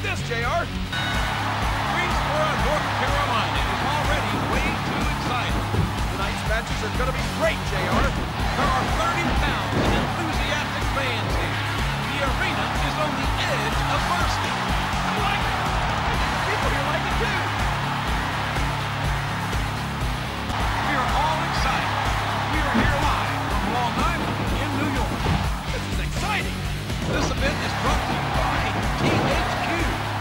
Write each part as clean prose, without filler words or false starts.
this, JR? Greensboro, North Carolina is already way too excited. Tonight's matches are going to be great, JR. There are 30,000 enthusiastic fans here. The arena is on the edge of bursting. I like it. People here like it too. We are all excited. We are here live from Long Island in New York. This is exciting. This event is brought to you by THQ.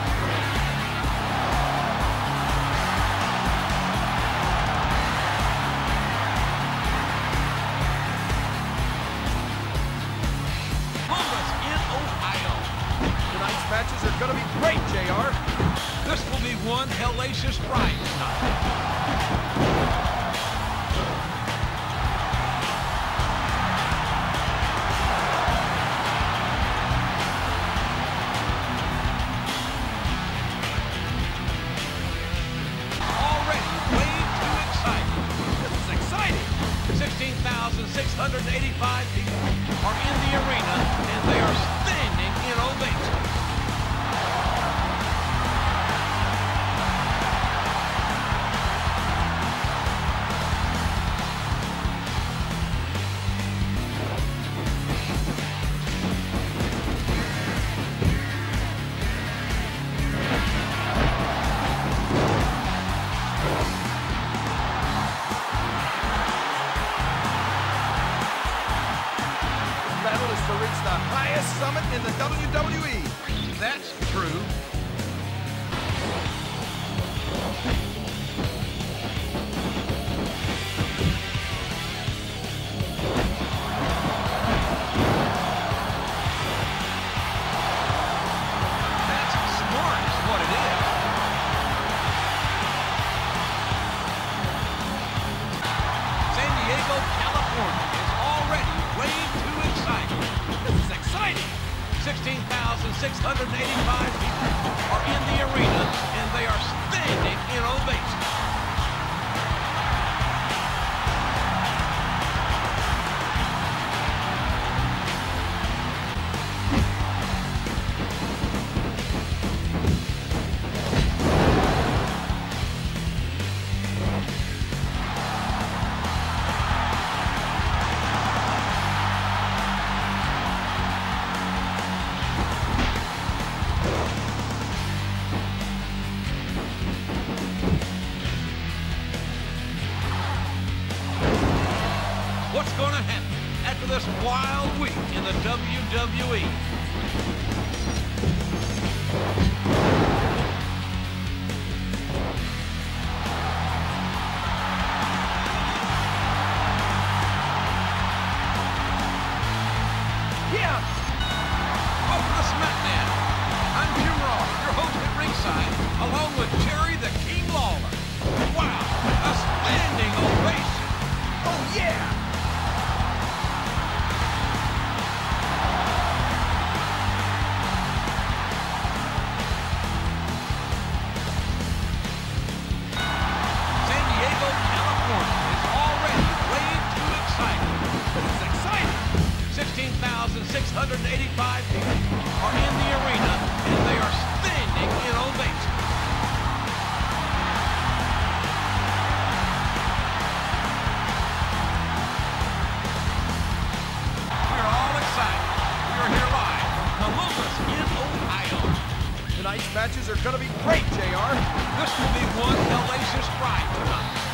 Columbus in Ohio. Tonight's matches are going to be great, JR. This will be one hellacious ride tonight. Already way too exciting. This is exciting. 16,685 people are in the arena, and they are standing in ovation. Battle is to reach the highest summit in the WWE. That's true. That's smart is what it is. San Diego, California is already way too exciting. This is exciting. 16,685 people are in the arena, and they are standing in ovation. What's going to happen after this wild week in the WWE? Yeah! Welcome to SmackDown. I'm Jim Ross, your host at ringside, along with Jerry the King Lawler. Wow, a standing ovation. Oh, yeah! San Diego, California is already way too exciting. This is exciting. 16,685 people are in the arena, and they are standing in ovation. We're all excited. We are here live from Columbus in Ohio. Tonight's matches are going to be great, JR. This will be one hellacious ride tonight.